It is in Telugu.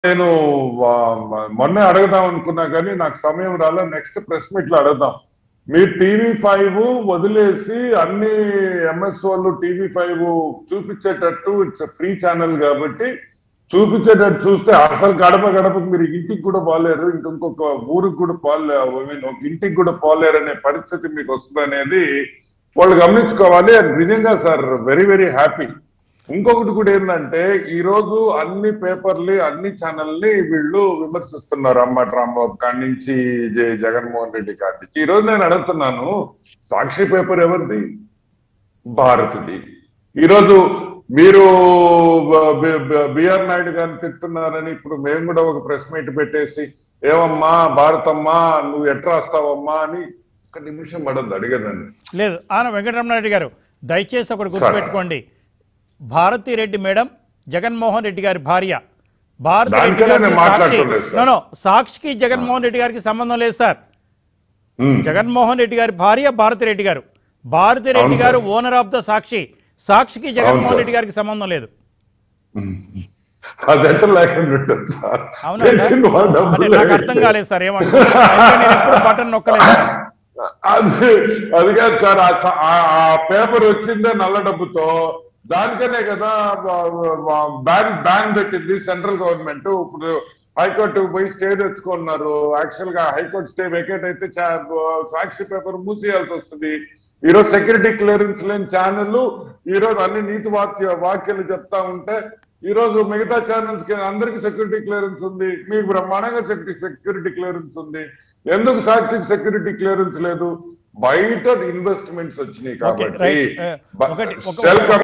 నేను మొన్నే అడుగుదాం అనుకున్నా కానీ నాకు సమయం రాలే. నెక్స్ట్ ప్రెస్ మీట్ లో అడుగుదాం. మీరు TV5 వదిలేసి అన్ని ఎంఎస్ఓలు TV5 చూపించేటట్టు ఇట్స్ ఫ్రీ ఛానల్ కాబట్టి చూపించేటట్టు చూస్తే అసలు గడప గడపకు మీరు ఇంటికి కూడా పోలేరు, ఇంకొక ఊరికి కూడా ఒక ఇంటికి కూడా పోలేరు అనే పరిస్థితి మీకు వస్తుంది అనేది వాళ్ళు గమనించుకోవాలి. నిజంగా సార్ వెరీ వెరీ హ్యాపీ. ఇంకొకటి కూడా ఏంటంటే ఈ రోజు అన్ని పేపర్లు అన్ని ఛానల్ని వీళ్ళు విమర్శిస్తున్నారు. అంబటి రాంబాబు కాడి నుంచి జగన్మోహన్ రెడ్డి కాడి నుంచి. ఈ రోజు నేను అడుగుతున్నాను, సాక్షి పేపర్ ఎవరిది? భారత్ది. ఈరోజు మీరు బిఆర్ నాయుడు గారిని తిడుతున్నారని ఇప్పుడు మేము కూడా ఒక ప్రెస్ మీట్ పెట్టేసి ఏమమ్మా భారతమ్మా నువ్వు ఎట్లా రాస్తావమ్మా అని ఒక నిమిషం పడద్దు అడిగదండి. లేదు ఆనం వెంకటరమణారెడ్డి గారు దయచేసి ఒకటి గుర్తుపెట్టుకోండి. భారతి రెడ్డి మేడం జగన్మోహన్ రెడ్డి గారి భార్య. భారతి రెడ్డి గారికి సాక్షికి జగన్మోహన్ రెడ్డి గారికి సంబంధం లేదు సార్. జగన్మోహన్ రెడ్డి గారి భార్య భారతి రెడ్డి గారు. భారతి రెడ్డి గారు ఓనర్ ఆఫ్ ద సాక్షి. సాక్షికి జగన్మోహన్ రెడ్డి గారికి సంబంధం లేదు. అవునా సార్? నాకు అర్థం కాలేదు సార్ ఏమంటారు. నేను ఎప్పుడు బటన్ నొక్కలేదు. అది కాదు సార్, ఆ పేపర్ వచ్చిందే నల్ల డబ్బుతో. దానికనే కదా బ్యాన్ పెట్టింది సెంట్రల్ గవర్నమెంట్. ఇప్పుడు హైకోర్టు పోయి స్టే తెచ్చుకున్నారు. యాక్చువల్ గా హైకోర్టు స్టే వెకేట్ అయితే సాక్షి పేపర్ మూసేయాల్సి వస్తుంది. ఈరోజు సెక్యూరిటీ క్లియరెన్స్ లేని ఛానల్ ఈరోజు అన్ని నీతి వాక్యాలు చెప్తా ఉంటే ఈరోజు మిగతా ఛానల్స్ కి అందరికి సెక్యూరిటీ క్లియరెన్స్ ఉంది, మీకు బ్రహ్మాండంగా సెక్యూరిటీ క్లియరెన్స్ ఉంది. ఎందుకు సాక్షికి సెక్యూరిటీ క్లియరెన్స్ లేదు? బయట ఇన్వెస్ట్మెంట్స్ వచ్చినాయి కాబట్టి